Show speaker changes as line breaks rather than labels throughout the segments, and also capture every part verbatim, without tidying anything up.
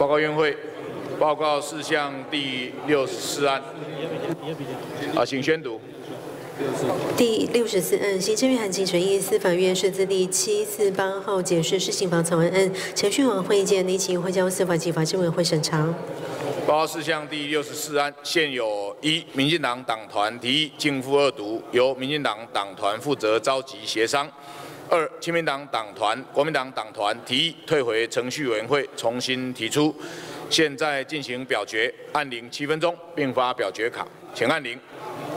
报告院会，报告事项第六十四案。啊，请宣读。
第六十四案，行政院函请审议司法院释字第七四八号解释施行法草案案，程序委员会建立请会交司法及法制委员会审查。
报告事项第六十四案，现有一民进党党团提议逕付二读，由民进党党团负责召集协商；二，亲民党党团、国民党党团提议退回程序委员会重新提出。现在进行表决，按铃七分钟，并发表决卡，请按铃。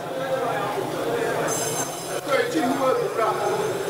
对，进入二读了。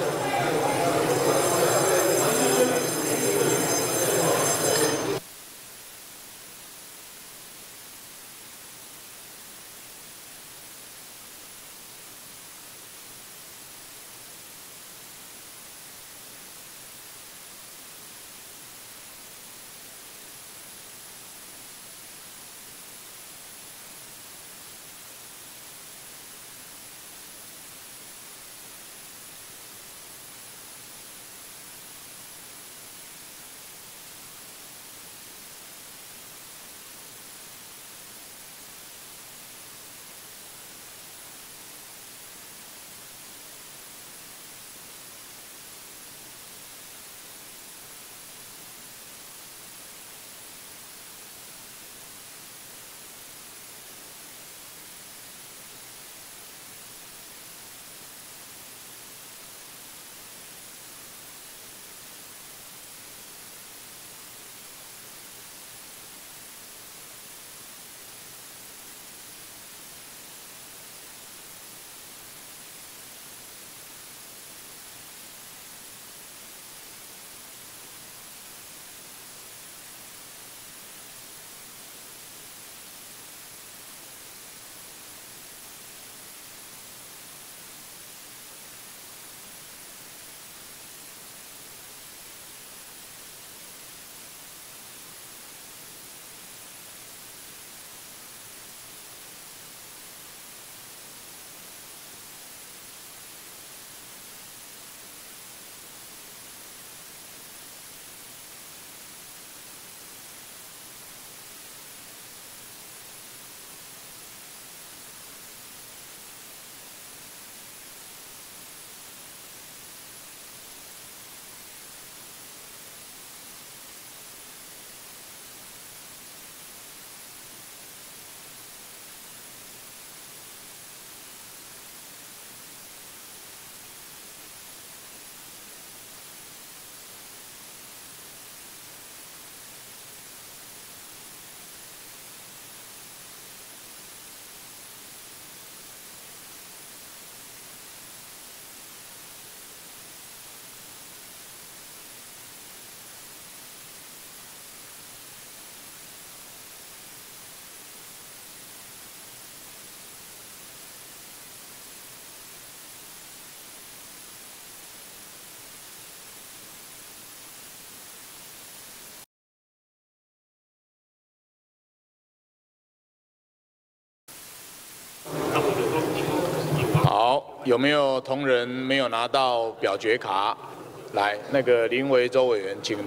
好，有没有同仁没有拿到表决卡？来，那个林维洲委员，请。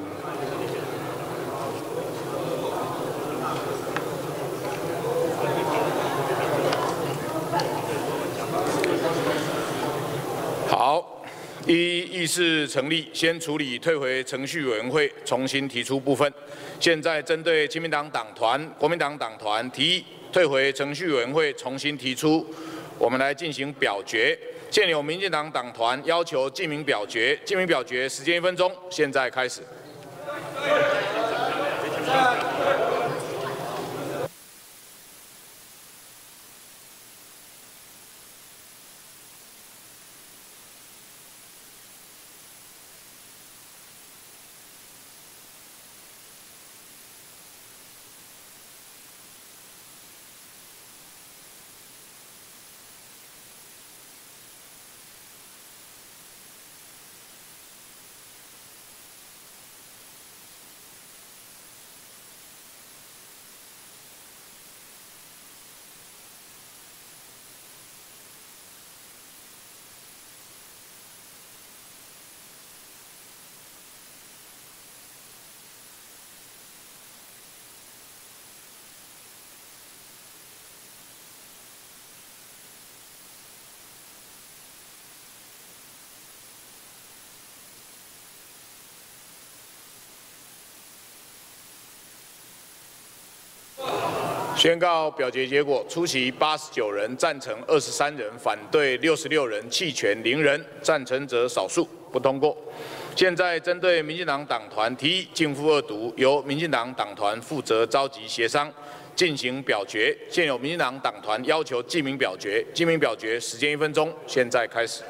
好，依议事成立，先处理退回程序委员会重新提出部分。现在针对亲民党党团、国民党党团提议退回程序委员会重新提出。 我们来进行表决。现有民进党党团要求记名表决，记名表决时间一分钟，现在开始。 宣告表决结果：出席八十九人，赞成二十三人，反对六十六人，弃权零人，赞成者少数，不通过。现在针对民进党党团提议逕付二读，由民进党党团负责召集协商，进行表决。现有民进党党团要求记名表决，记名表决时间一分钟，现在开始。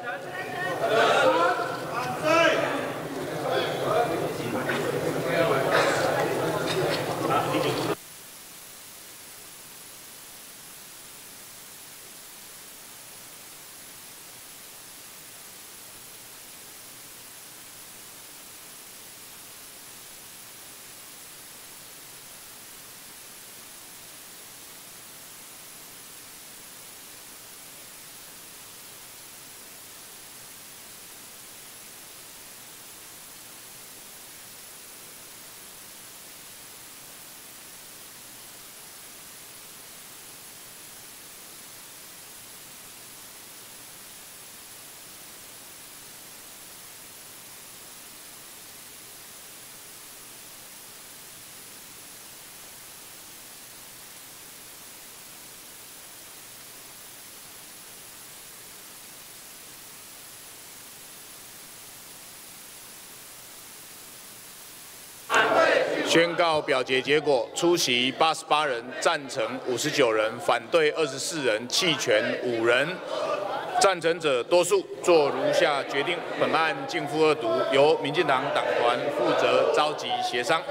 宣告表决结果：出席八十八人，赞成五十九人，反对二十四人，弃权五人。赞成者多数，做如下决定：本案逕付二读，由民进党党团负责召集协商。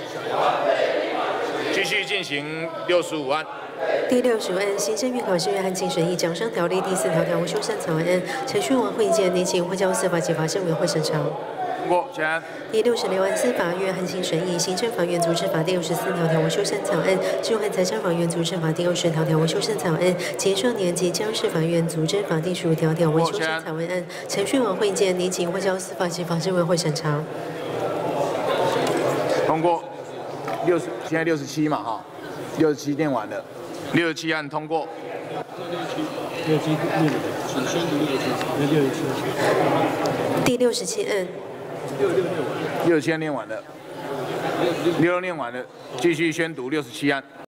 继续进行六十五案。
第六十五案，行政院考试院和竞审议奖商条例第四条条文修正草案，程序委会见拟请会交司法及法制委会审查。
通过，请安。
第六十六案，司法院和行审议行政法院组织法第六十四条条文修正草案，治安财产法院组织法第二十条条文修正草案，青少年及家事法院组织法第十五条条文修正草案案，程序委会见拟请会交司法及法制委会审查。
通过。六十，现在六十七嘛，哈，六十七念完了，六十七案通过。
六十七念完了，请宣读六十七，六十七。
第六十七案。
六六念完了。
六十七案念完了，六六念完了，继续宣读六十七案。